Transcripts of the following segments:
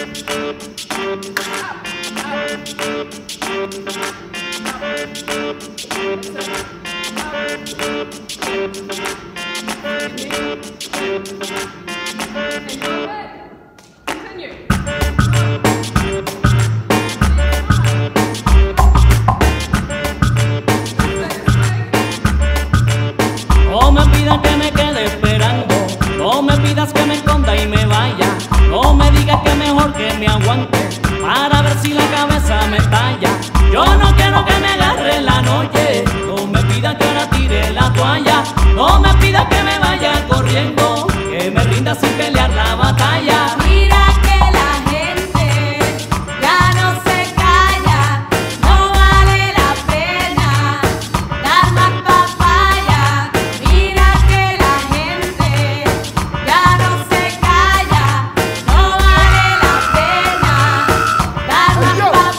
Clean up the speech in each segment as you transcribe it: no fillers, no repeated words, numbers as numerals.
No me pidas que me quede esperando, no me pidas que me esconda y me vaya, no me digas que mejor que me aguante para ver si la cabeza me talla. Yo no quiero que me agarre la noche, no me pidas que ahora tire la toalla, no me pidas que me vaya corriendo, que me rinda sin pelear la batalla. Mira que la gente ya no se calla, no vale la pena dar más papaya. Mira que la gente ya no se calla, no vale la pena dar más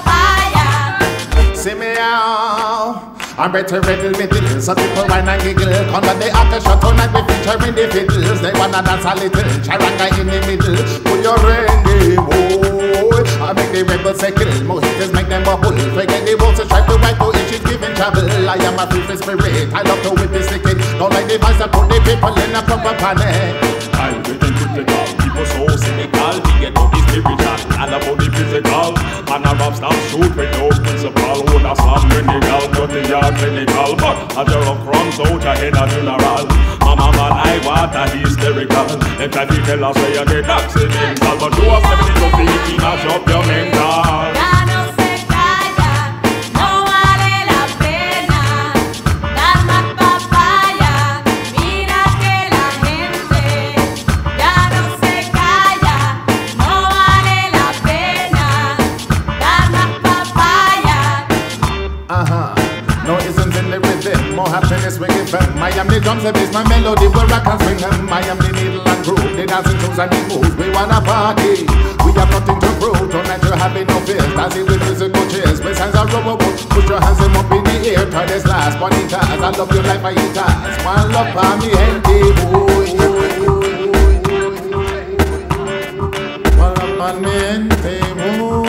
papaya. See me out. I'm better riddle middle, so people whine and giggle. Come on the orchestra tonight, we featuring the fiddles. They wanna dance a little, charanga in the middle. Put your ring, boy. I make the rebels cycle, mojitos make them bubble. Forget the walls to try to wipe out issues giving trouble. I am a free spirit, I love to whip the stick. Don't like the vibes that put the people in a proper panic. I'm getting critical, people so cynical. We get up the spiritual, and about the physical. Man a rap stop shoot with no principle. Would a slam clinical, nothing yard clinical. But a jerk runs out ahead of funeral. Mama man I want a hysterical. Them try to tell us where you get accidental, but you are stepping into feet, mash up your mental. Ya no se calla, no vale la pena dar más papaya. Mira que la gente ya no se calla, no vale la pena dar más papaya. No isn't in the rhythm, more happiness we give them. I am the drums, the bass, my melody, where I can swing them. I am the needle and groove, the dancing tunes and the moves. We wanna party, we have nothing to prove. Tonight you're having no fears, dancing with musical cheers. With signs of rubber boots, put your hands up in the air. Try this last, bonitas, I love you like fajitas. One love for me, gente, boy. One love for me, gente, boy.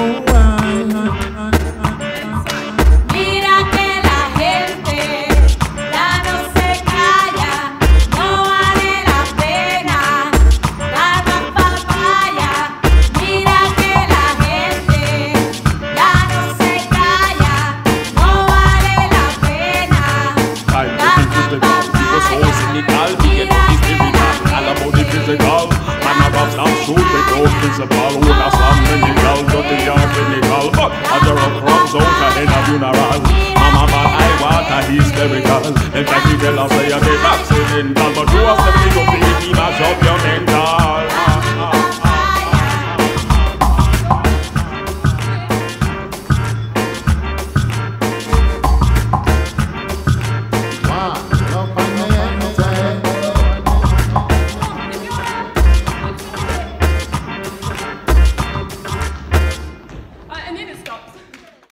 Mira que la gente ya no se calla, no vale la pena dar más papaya. Mira que la gente ya no se calla, no vale la pena I'm dar getting más critical, people so cynical. We get up the spiritual, and about the physical. Man a rap stop shoot with no principle. Would a slam clinical, nothing yard clinical. But a jerk runs out ahead of funeral. Mama man I want a hysterical. Them try to tell us where you get accidental, but you are stepping into feet, mash up your mental.